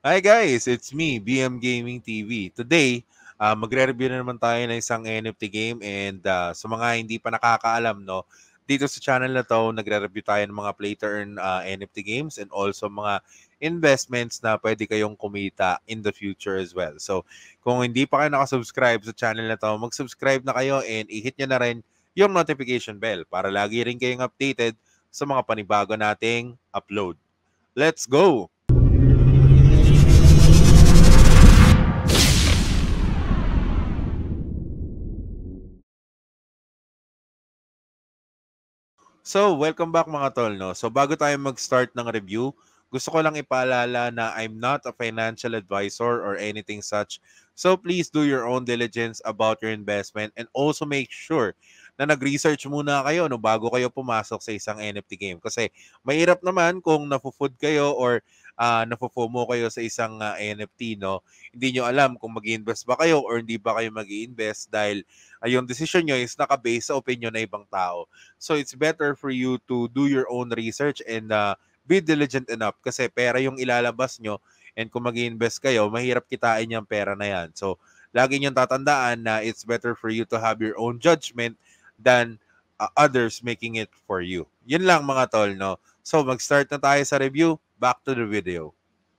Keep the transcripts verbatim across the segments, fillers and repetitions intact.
Hi guys, it's me, B M Gaming T V. Today, uh, magre-review na naman tayo ng isang N F T game and uh, sa mga hindi pa nakakaalam, no, dito sa channel na to, nagre-review tayo ng mga play-to-earn uh, N F T games and also mga investments na pwede kayong kumita in the future as well. So, kung hindi pa kayo nakasubscribe sa channel na to, mag-subscribe na kayo and i-hit nyo na rin yung notification bell para lagi rin kayong updated sa mga panibago nating upload. Let's go! So, welcome back mga tol, no? So, bago tayo mag-start ng review, gusto ko lang ipaalala na I'm not a financial advisor or anything such. So, please do your own diligence about your investment and also make sure na nag-research muna kayo no bago kayo pumasok sa isang N F T game. Kasi mahirap naman kung nafo-food kayo or uh, nafo-FOMO kayo sa isang uh, N F T, no? Hindi nyo alam kung mag-invest ba kayo or hindi ba kayo mag-invest dahil uh, yung decision nyo is naka-base sa opinion na ibang tao. So it's better for you to do your own research and uh, be diligent enough kasi pera yung ilalabas nyo and kung mag-invest kayo, mahirap kitain yung pera na yan. So lagi nyo tatandaan na it's better for you to have your own judgment than uh, others making it for you. Yun lang mga tol, no? So mag-start na tayo sa review. Back to the video.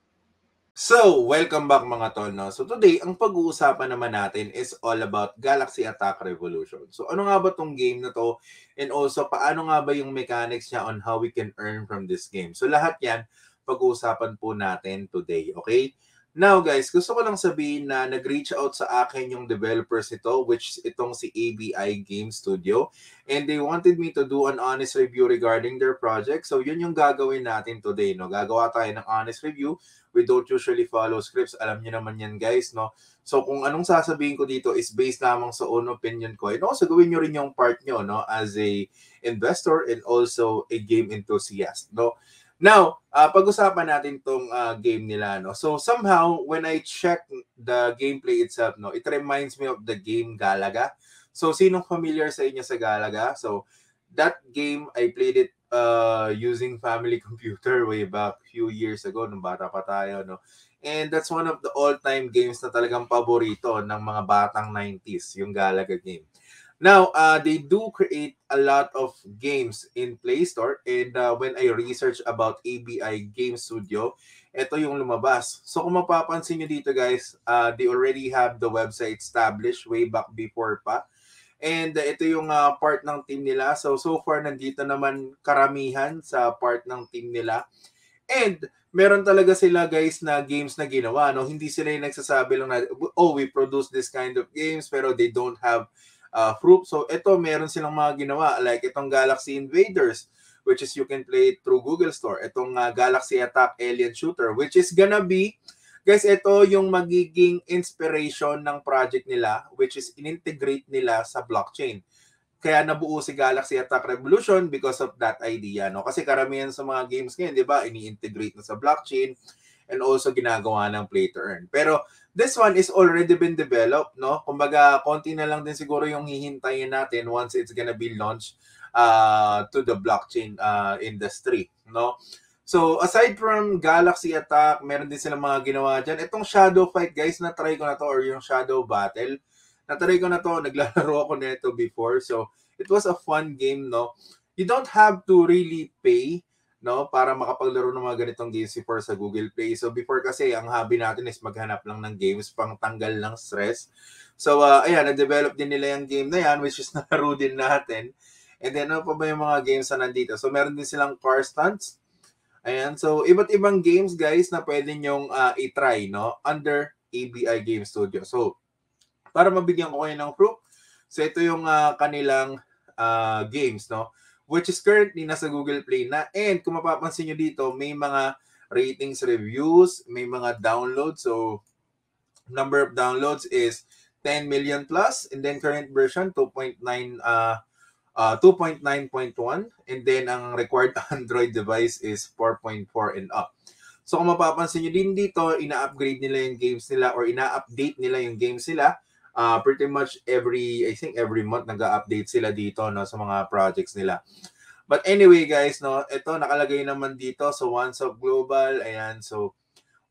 So, welcome back mga tol, no? So today, ang pag-uusapan naman natin is all about Galaxy Attack Revolution. So ano nga ba tong game na to? And also, paano nga ba yung mechanics niya on how we can earn from this game? So lahat yan, pag-uusapan po natin today, okay? Now guys, gusto ko lang sabihin na nag-reach out sa akin yung developers ito, which itong si A B I Game Studio. And they wanted me to do an honest review regarding their project. So yun yung gagawin natin today, no? Gagawa tayo ng honest review. We don't usually follow scripts. Alam niyo naman yan, guys, no? So, kung anong sasabihin ko dito is based lamang sa own opinion ko. And also, gawin nyo rin yung part nyo, no? As a investor and also a game enthusiast, no? Now, uh, pag-usapan natin tong uh, game nila, no? So, somehow, when I check the gameplay itself, no? It reminds me of the game Galaga. So, sinong familiar sa inyo sa Galaga? So, that game, I played it uh, using family computer way back few years ago nung bata pa tayo, no? And that's one of the all-time games na talagang paborito ng mga batang nineties, yung Galaga game. Now, uh, they do create a lot of games in Play Store and uh, when I research about A B I Game Studio, ito yung lumabas. So kung mapapansin nyo dito guys, uh, they already have the website established way back before pa. And uh, ito yung uh, part ng team nila. So, so far, nandito naman karamihan sa part ng team nila. And meron talaga sila guys na games na ginawa. No? Hindi sila yung nagsasabi lang na, oh, we produce this kind of games pero they don't have uh, proof. So, ito, meron silang mga ginawa. Like itong Galaxy Invaders, which is you can play it through Google Store. Itong uh, Galaxy Attack Alien Shooter, which is gonna be guys, ito yung magiging inspiration ng project nila which is in-integrate nila sa blockchain. Kaya nabuo si Galaxy Attack Revolution because of that idea, no? Kasi karamihan sa mga games ngayon, di ba, ini-integrate na sa blockchain and also ginagawa ng play to earn. Pero this one is already been developed, no? Kumbaga, konti na lang din siguro yung hihintayin natin once it's gonna be launched uh, to the blockchain uh, industry, no? So, aside from Galaxy Attack, meron din silang mga ginawa dyan. Itong Shadow Fight, guys, na-try ko na to, or yung Shadow Battle. Na-try ko na to, naglalaro ako nito before. So, it was a fun game, no? You don't have to really pay, no? Para makapaglaro ng mga ganitong games before sa Google Play. So, before kasi, ang hobby natin is maghanap lang ng games pang tanggal ng stress. So, uh, ayan, na-develop din nila yung game na yan, which is nalaro din natin. And then, ano pa ba yung mga games na nandito? So, meron din silang car stunts. Ayan, so iba't ibang games guys na pwede nyong uh, i-try, no? Under A B I Game Studio. So, para mabigyan ko kayo ng proof, so ito yung uh, kanilang uh, games, no? Which is currently nasa Google Play na. And kung mapapansin nyo dito, may mga ratings, reviews, may mga downloads. So, number of downloads is ten million plus. And then current version, two point nine uh, Uh, two point nine point one and then ang required Android device is four point four and up. So kung mapapansin nyo din dito, ina-upgrade nila yung games nila or ina-update nila yung games nila. Uh, pretty much every, I think every month nag-update sila dito, no, sa mga projects nila. But anyway guys, no, ito nakalagay naman dito. So once of global, ayan, so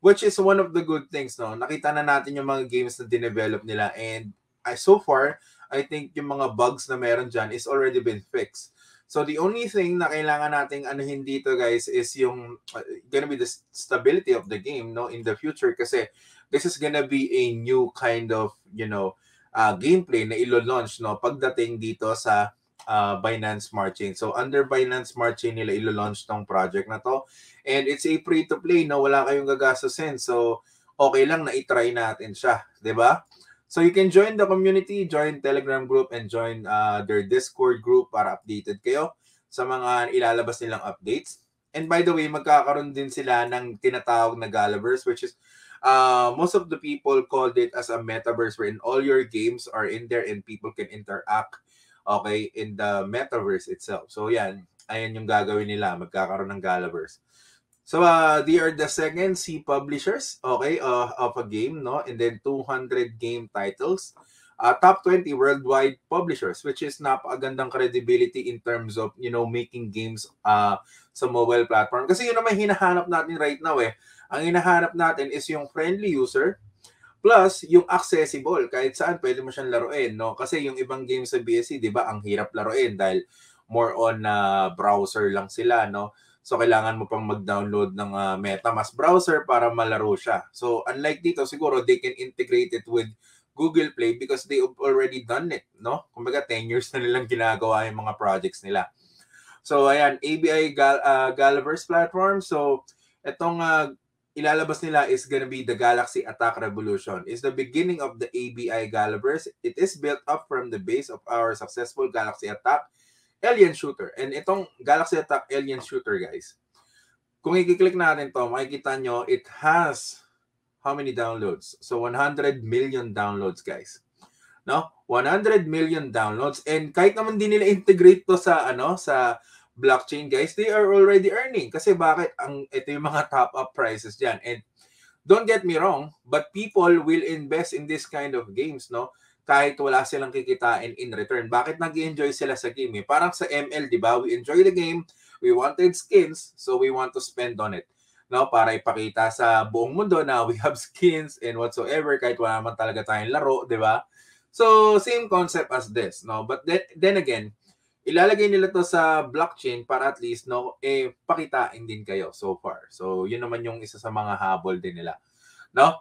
which is one of the good things, no? Nakita na natin yung mga games na dinevelop nila, and I, so far, I think yung mga bugs na meron dyan is already been fixed. So the only thing na kailangan nating anuhin dito, guys, is yung uh, gonna be the stability of the game, no, in the future, kasi this is gonna be a new kind of, you know, uh, gameplay na ilo-launch, no, pagdating dito sa uh, Binance Smart Chain. So under Binance Smart Chain nila ilo-launch tong project na to, and it's a free-to-play, no, wala kayong gagastusin. So okay lang na i-try natin siya, 'di ba? So you can join the community, join Telegram group, and join uh, their Discord group para updated kayo sa mga ilalabas nilang updates. And by the way, magkakaroon din sila ng tinatawag na Galaverse, which is uh, most of the people called it as a metaverse wherein all your games are in there and people can interact, okay, in the metaverse itself. So yan, ayan yung gagawin nila, magkakaroon ng Galaverse. So uh, they are the second C publishers, okay, uh, of a game, no? And then two hundred game titles. Uh, top twenty worldwide publishers, which is napakagandang credibility in terms of, you know, making games uh, sa mobile platform. Kasi yun naman hinahanap natin right now eh. Ang hinahanap natin is yung friendly user plus yung accessible. Kahit saan pwede mo siyang laruin, no? Kasi yung ibang games sa B S C, di ba, ang hirap laruin dahil more on uh, browser lang sila, no? So, kailangan mo pang mag-download ng uh, MetaMask browser para malaro siya. So, unlike dito, siguro they can integrate it with Google Play because they have already done it, no? Kumbaga, ten years na nilang ginagawa yung mga projects nila. So, ayan, A B I Gal uh, Galaverse platform. So, itong uh, ilalabas nila is gonna be the Galaxy Attack Revolution. It's the beginning of the A B I Galaverse. It is built up from the base of our successful Galaxy Attack Alien Shooter. And itong Galaxy Attack Alien Shooter, guys, kung i-click natin to, makikita nyo, it has how many downloads? So, one hundred million downloads, guys. No? one hundred million downloads. And kahit naman din nila integrate to sa, ano, sa blockchain, guys, they are already earning. Kasi bakit? Ang, ito yung mga top-up prices dyan. And don't get me wrong, but people will invest in this kind of games, no? Kahit wala silang kikitain in return. Bakit nag-enjoy sila sa game? Eh? Parang sa M L, di ba? We enjoy the game, we wanted skins, so we want to spend on it. No? Para ipakita sa buong mundo na we have skins and whatsoever, kahit wala naman talaga tayong laro, di ba? So, same concept as this, no? But then, then again, ilalagay nila to sa blockchain para at least, no, eh, pakitain din kayo so far. So, yun naman yung isa sa mga habol din nila. No?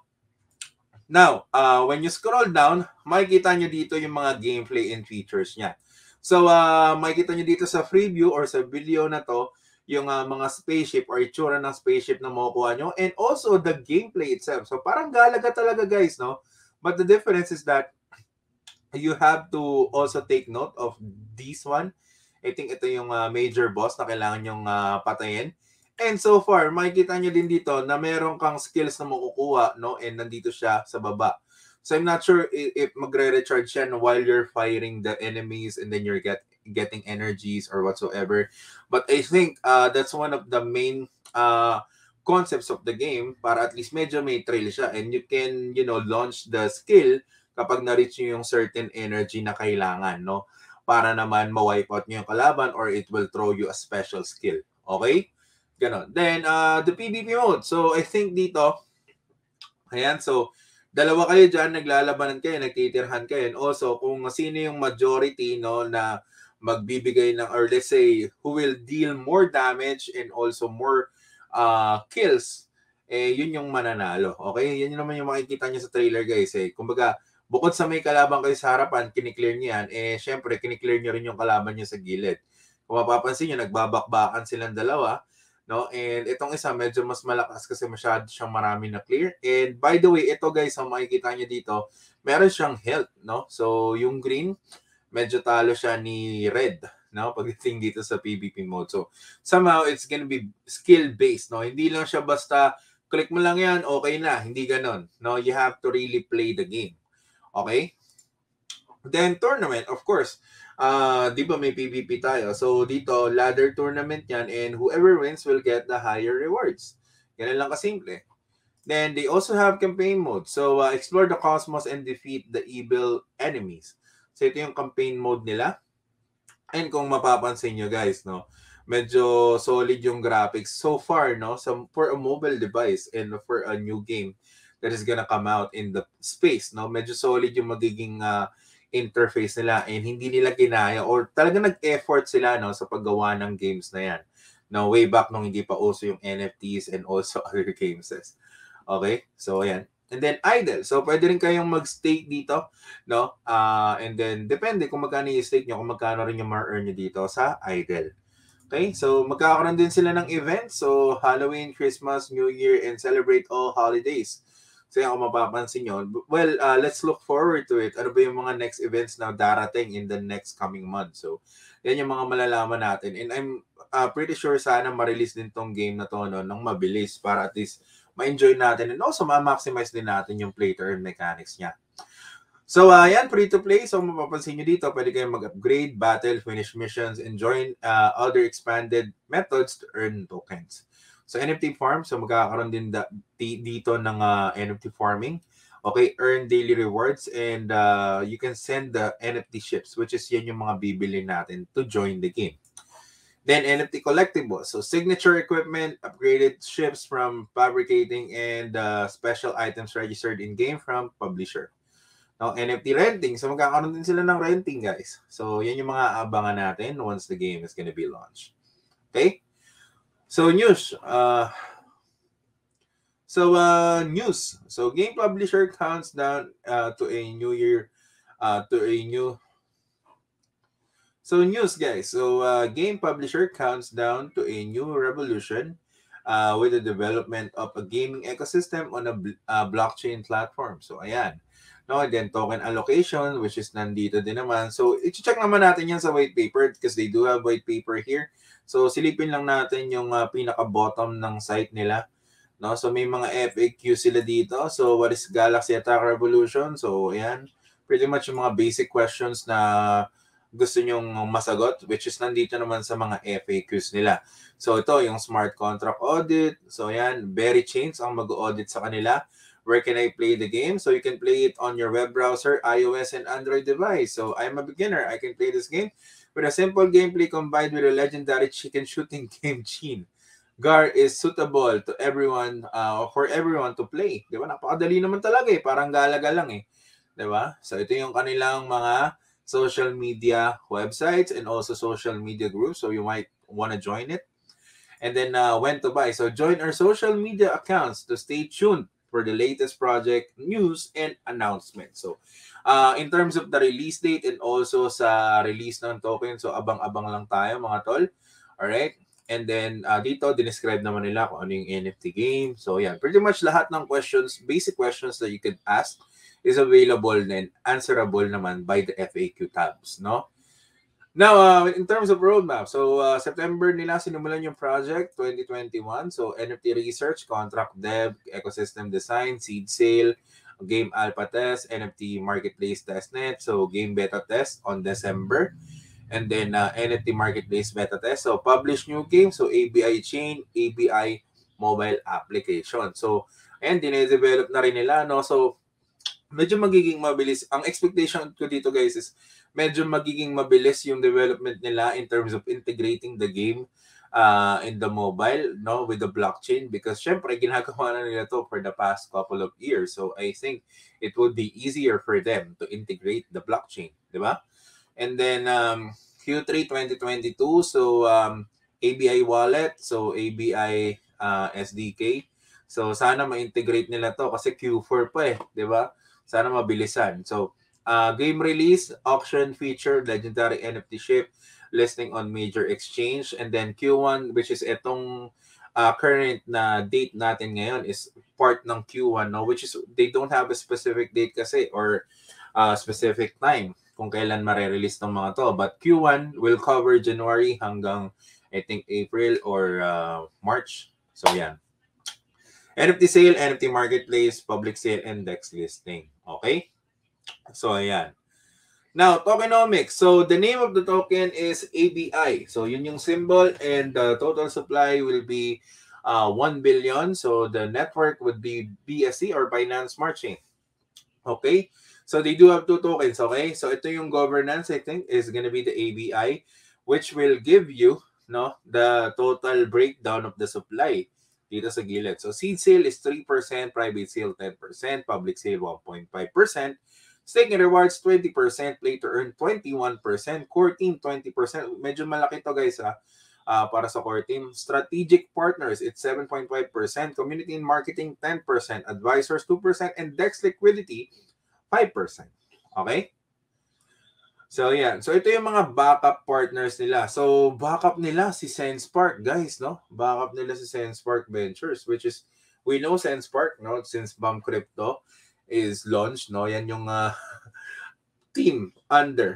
Now, uh, when you scroll down, makikita nyo dito yung mga gameplay and features niya. So, uh, makikita nyo dito sa preview or sa video na to, yung uh, mga spaceship or itsura ng spaceship na makukuha nyo. And also, the gameplay itself. So, parang Galaga talaga, guys, no? But the difference is that you have to also take note of this one. I think ito yung uh, major boss na kailangan yung uh, patayin. And so far, makikita nyo din dito na meron kang skills na makukuha, no? And nandito siya sa baba. So I'm not sure if, if magre-recharge siya no, while you're firing the enemies and then you're get, getting energies or whatsoever. But I think uh, that's one of the main uh, concepts of the game para at least medyo may trail siya. And you can, you know, launch the skill kapag na-reach nyo yung certain energy na kailangan, no? Para naman ma-wipe out nyo yung kalaban or it will throw you a special skill. Okay? Ganon. Then, uh, the PvP mode. So, I think dito, ayan, so, dalawa kayo dyan, naglalabanan kayo, nagtitirhan kayo. And also, kung sino yung majority, no, na magbibigay ng, or let's say, who will deal more damage and also more uh, kills, eh, yun yung mananalo. Okay? Yan naman yung makikita nyo sa trailer, guys. Eh. Kumbaga, bukod sa may kalaban kayo sa harapan, kiniklear nyo yan, eh, syempre, kiniklear nyo rin yung kalaban nyo sa gilid. Kung mapapansin nyo, nagbabakbakan silang dalawa, no? And itong isa medyo mas malakas kasi masyado siyang marami na clear. And by the way, ito guys, ang makikita niyo dito, meron siyang health, no? So yung green, medyo talo siya ni red, no? Pagdating dito sa PvP mode. So somehow it's gonna be skill based, no? Hindi lang siya basta click mo lang yan, okay na. Hindi ganon, no? You have to really play the game. Okay? Then tournament, of course. Uh, di ba may PvP tayo? So, dito, ladder tournament yan and whoever wins will get the higher rewards. Ganun lang kasimple. Then, they also have campaign mode. So, uh, explore the cosmos and defeat the evil enemies. So, ito yung campaign mode nila. And kung mapapansin nyo guys, no, medyo solid yung graphics so far, no? So for a mobile device and for a new game that is gonna come out in the space, no? Medyo solid yung magiging uh, interface nila and hindi nila ginaya or talagang nag-effort sila, no, sa paggawa ng games na yan. No, way back nung hindi pa uso yung N F Ts and also other games. Okay? So, ayan. And then, idle. So, pwede rin kayong mag-stake dito, no? Uh, and then, depende kung magkano yung stake nyo, kung magkano rin yung ma-earn nyo dito sa idle. Okay? So, magkakaroon din sila ng events. So, Halloween, Christmas, New Year, and celebrate all holidays. So, yan, kung mapapansin nyo. Well, uh, let's look forward to it. Ano ba yung mga next events na darating in the next coming month? So, yan yung mga malalaman natin. And I'm uh, pretty sure sana ma-release din tong game na to, no, ng mabilis para at least ma-enjoy natin and also ma-maximize din natin yung play-to-earn mechanics niya. So, uh, yan, free-to-play. So, mapapansin nyo dito, pwede kayong mag-upgrade, battle, finish missions, and join uh, other expanded methods to earn tokens. So, N F T farm. So, magkakaroon din da- dito ng uh, N F T farming. Okay, earn daily rewards and uh, you can send the N F T ships, which is yan yung mga bibili natin to join the game. Then N F T collectibles. So signature equipment, upgraded ships from fabricating, and uh, special items registered in game from publisher. Now, N F T renting. So magkakaroon din sila ng renting, guys. So yan yung mga abangan natin once the game is gonna be launched. Okay? So news. Uh, so uh, news. So game publisher counts down uh, to a new year, uh, to a new So news, guys. So uh, game publisher counts down to a new revolution uh, with the development of a gaming ecosystem on a uh, blockchain platform. So ayan. No, and then token allocation, which is nandito din naman. So i-check naman natin yan sa white paper because they do have white paper here. So silipin lang natin yung uh, pinaka-bottom ng site nila. No, so may mga F A Q sila dito. So what is Galaxy Attack Revolution? So ayan. Pretty much yung mga basic questions na gusto nyong masagot, which is nandito naman sa mga F A Qs nila. So ito yung smart contract audit. So yan, Berry Chains ang mag-audit sa kanila. Where can I play the game? So you can play it on your web browser, iOS, and Android device. So I'm a beginner. I can play this game with a simple gameplay combined with a legendary chicken shooting game Chin. G A R is suitable to everyone, uh, for everyone to play. Di ba? Napakadali naman talaga eh. Parang galaga lang eh. Di ba? So ito yung kanilang mga social media websites and also social media groups. So you might want to join it. And then uh, when to buy. So join our social media accounts to stay tuned for the latest project news and announcements. So uh, in terms of the release date and also sa release ng token, so abang-abang lang tayo mga tol. Alright? And then uh, dito, dinescribe naman nila kung ano yung N F T game. So yan, pretty much lahat ng questions, basic questions that you could ask is available and answerable naman by the F A Q tabs, no? Now, uh, in terms of roadmap, so uh, September nila sinimulan yung project, twenty twenty-one. So N F T research, contract dev, ecosystem design, seed sale, game alpha test, N F T marketplace testnet, so game beta test on December. And then uh, N F T marketplace beta test. So publish new game, so A B I chain, A B I mobile application. So, and dine-develop na rin nila, no? So, medyo magiging mabilis. Ang expectation ko dito, guys, is medyo magiging mabilis yung development nila in terms of integrating the game uh, in the mobile, no, with the blockchain, because syempre ginagawa na nila to for the past couple of years. So I think it would be easier for them to integrate the blockchain, di ba? And then um, Q three twenty twenty-two, so um, A B I wallet, so A B I uh, S D K. So sana ma-integrate nila to kasi Q four pa eh, di ba? Sana mabilisan. So, uh, game release, auction feature, legendary N F T ship, listing on major exchange, and then Q one, which is itong uh, current na date natin ngayon, is part ng Q one, no? Which is, they don't have a specific date kasi or uh, specific time kung kailan mare-release ng mga to. But Q one will cover January hanggang, I think, April or uh, March. So, yan. N F T sale, N F T marketplace, public sale, and DEX listing. Okay? So, ayan. Now, tokenomics. So, the name of the token is A B I. So, yun yung symbol, and the total supply will be uh, one billion. So, the network would be B S C or Binance Smart Chain. Okay? So, they do have two tokens. Okay? So, ito yung governance, I think, is gonna be the A B I, which will give you, no, the total breakdown of the supply dito sa gilid. So seed sale is three percent, private sale ten percent, public sale one point five percent, stake and rewards twenty percent, play to earn twenty-one percent, core team twenty percent. Medyo malaki to guys ha. Uh, para sa core team. Strategic partners, it's seven point five percent. Community and marketing, ten percent. Advisors, two percent. And Dex liquidity, five percent. Okay? So, yeah. So, ito yung mga backup partners nila. So, backup nila si SensePark, guys, no? Backup nila si SensePark Ventures, which is, we know SensePark, no? Since B A M Crypto is launched, no? Yan yung uh, team under.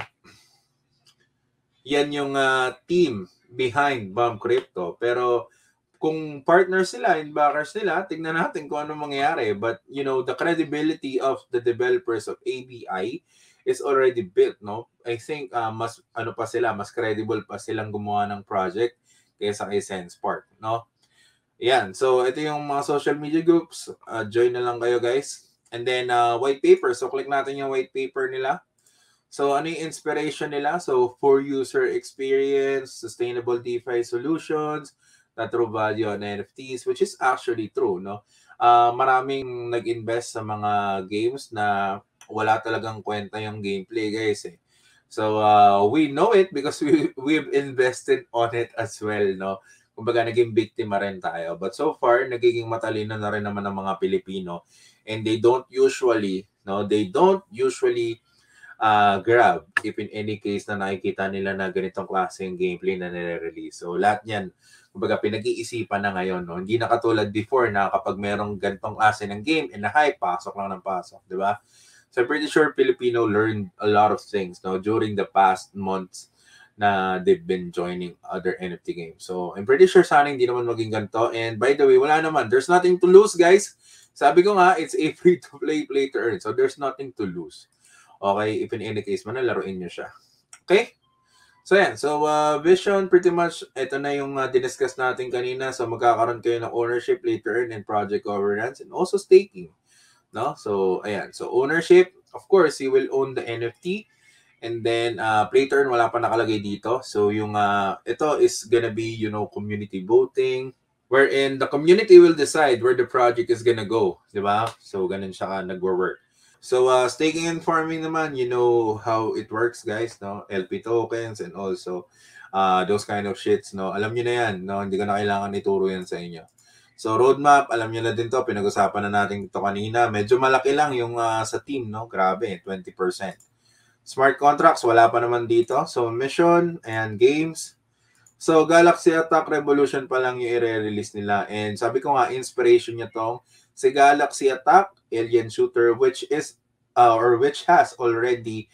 Yan yung uh, team behind B A M Crypto. Pero, kung partners sila and backers nila, tignan natin kung ano mangyayari. But, you know, the credibility of the developers of A B I is already built, no? I think uh, mas ano pa sila, mas credible pa silang gumawa ng project kaysa kay SensePark, no? Yan. So, ito yung mga social media groups. Uh, join na lang kayo, guys. And then, uh, white paper. So, click natin yung white paper nila. So, ano yung inspiration nila? So, for user experience, sustainable DeFi solutions, na true value on N F Ts, which is actually true, no? Uh, maraming nag-invest sa mga games na wala talagang kwenta yung gameplay, guys, eh. So, uh, we know it because we, we've invested on it as well, no? Kumbaga, naging biktima rin tayo. But so far, nagiging matalino na rin naman ng mga Pilipino. And they don't usually, no? They don't usually uh, grab if in any case na nakikita nila na ganitong klaseng gameplay na nire-release. So, lahat yan, kumbaga, pinag-iisipan na ngayon, no? Hindi na katulad before na kapag merong ganitong klase ng game and na hype, pasok lang ng pasok, di ba? So, I'm pretty sure Filipino learned a lot of things, no, during the past months na they've been joining other N F T games. So, I'm pretty sure sana hindi naman maging ganito. And by the way, wala naman. There's nothing to lose, guys. Sabi ko nga, it's a free-to-play, play-to-earn. So, there's nothing to lose. Okay? If in any case man, laruin nyo siya. Okay? So, yan. So, uh, vision, pretty much, ito na yung uh, diniscuss natin kanina. So, magkakaroon kayo ng ownership, play-to-earn, and project governance, and also staking. No? So, ayan. So, ownership, of course, you will own the N F T. And then, uh, play to earn, wala pa nakalagay dito. So, yung, uh, ito is gonna be, you know, community voting, wherein the community will decide where the project is gonna go. Diba? So, ganun siya ka nag-work. So, uh, staking and farming naman, you know how it works, guys, no? L P tokens and also uh, those kind of shits, no? Alam nyo na yan, no? Hindi ko na kailangan ituro yan sa inyo. So, roadmap, alam nyo na din to. Pinag-usapan na natin ito kanina. Medyo malaki lang yung uh, sa team, no? Grabe, twenty percent. Smart contracts, wala pa naman dito. So, mission and games. So, Galaxy Attack Revolution pa lang yung i-release nila. And sabi ko nga, inspiration niya tong si Galaxy Attack, alien shooter, which is, uh, or which has already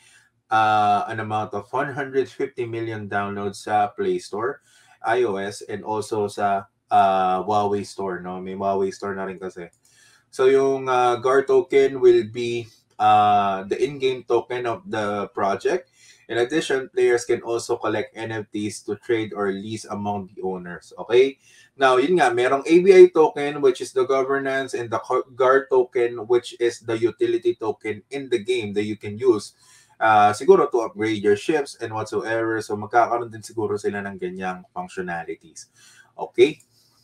uh, an amount of one hundred fifty million downloads sa Play Store, iOS, and also sa uh, Huawei Store, no? May Huawei Store na rin kasi. So, yung uh, G A R token will be uh, the in-game token of the project. In addition, players can also collect N F Ts to trade or lease among the owners. Okay? Now, yun nga, merong A B I token, which is the governance, and the G A R token, which is the utility token in the game that you can use uh, siguro to upgrade your ships and whatsoever. So, magkakaroon din siguro sila ng ganyang functionalities. Okay?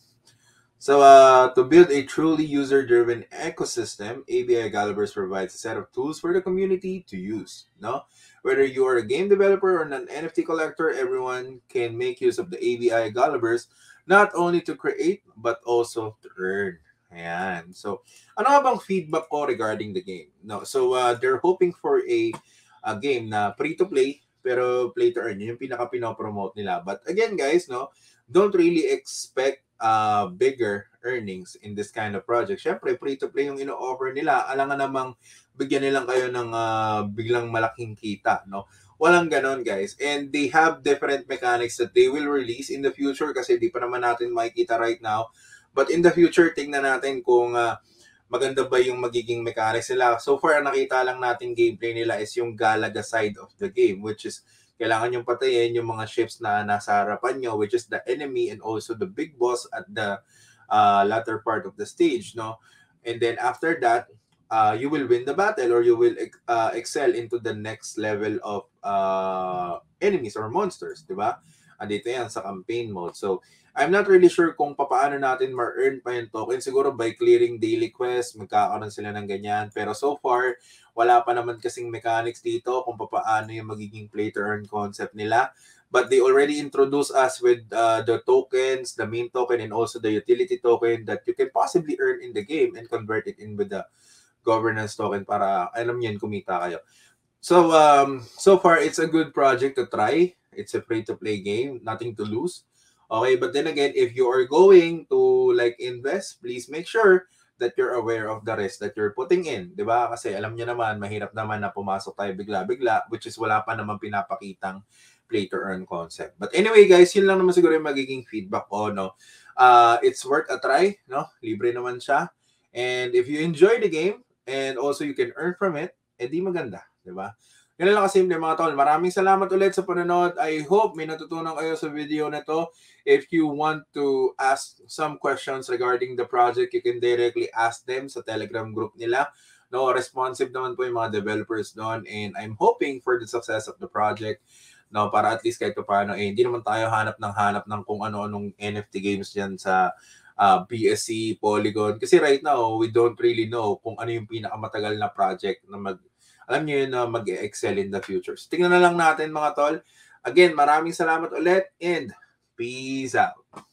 So, uh, to build a truly user-driven ecosystem, A B I Galibers provides a set of tools for the community to use. No? Whether you are a game developer or an N F T collector, everyone can make use of the A B I Galibers not only to create, but also to earn. Ayan. So, ano nga bang feedback ko regarding the game? No, so, uh, they're hoping for a, a game na free-to-play, pero play-to-earn. Yun yung pinaka-pinopromote nila. But again, guys, no, don't really expect uh bigger earnings in this kind of project. Syempre, free-to-play yung ino-offer nila. Alangan namang bigyan nilang kayo ng uh, biglang malaking kita, no? Walang ganon, guys. And they have different mechanics that they will release in the future kasi di pa naman natin makikita right now. But in the future, tingnan natin kung uh, maganda ba yung magiging mechanics nila. So far, nakita lang natin gameplay nila is yung Galaga side of the game, which is kailangan yung patayin yung mga ships na nasa harapan nyo, which is the enemy and also the big boss at the uh, latter part of the stage, no? And then after that, uh, you will win the battle or you will uh, excel into the next level of uh, enemies or monsters, di ba? andito yan sa campaign mode. So, I'm not really sure kung paano natin ma-earn pa yung token. Siguro by clearing daily quest, magkakaroon sila ng ganyan. Pero so far, wala pa naman kasing mechanics dito kung paano yung magiging play-to-earn concept nila. But they already introduced us with uh, the tokens, the main token, and also the utility token that you can possibly earn in the game and convert it in with the governance token para, alam niyo, kumita kayo. So, um, so far, it's a good project to try. It's a free-to-play game, nothing to lose. Okay, but then again, if you are going to like invest, please make sure that you're aware of the risk that you're putting in. Diba? Kasi alam niyo naman, mahirap naman na pumasok tayo bigla-bigla, which is wala pa naman pinapakitang play-to-earn concept. But anyway, guys, yun lang naman siguro yung magiging feedback ko, no? Uh, it's worth a try, no? Libre naman siya. And if you enjoy the game, and also you can earn from it, edi maganda. Diba? Ganun lang kasimple mga tol. Maraming salamat ulit sa panonood. I hope may natutunan kayo sa video na to. If you want to ask some questions regarding the project, you can directly ask them sa Telegram group nila. No, responsive naman po yung mga developers doon, and I'm hoping for the success of the project. No, para at least kahit paano, eh, hindi naman tayo hanap ng hanap ng kung ano-anong N F T games diyan sa uh, B S C, Polygon. Kasi right now, we don't really know kung ano yung pinakamatagal na project na mag alam niyo yun na mag-excel in the future. So, tingnan na lang natin mga tol. Again, maraming salamat ulit and peace out.